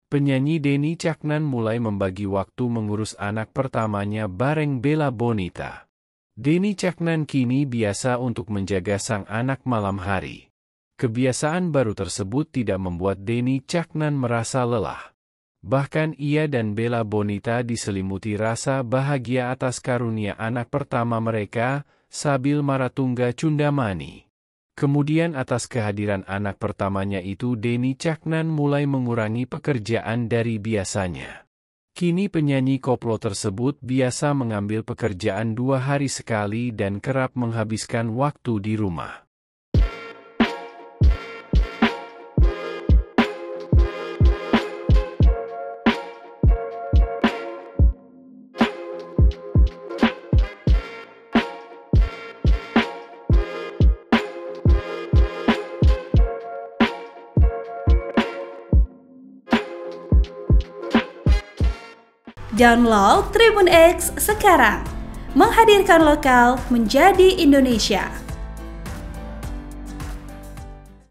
penyanyi Denny Caknan mulai membagi waktu mengurus anak pertamanya bareng Bella Bonita. Denny Caknan kini biasa untuk menjaga sang anak malam hari. Kebiasaan baru tersebut tidak membuat Denny Caknan merasa lelah. Bahkan ia dan Bella Bonita diselimuti rasa bahagia atas karunia anak pertama mereka, Sabil Maratungga Cundamani. Kemudian atas kehadiran anak pertamanya itu Denny Caknan mulai mengurangi pekerjaan dari biasanya. Kini penyanyi koplo tersebut biasa mengambil pekerjaan 2 hari sekali dan kerap menghabiskan waktu di rumah. Download Tribun X sekarang, menghadirkan lokal menjadi Indonesia.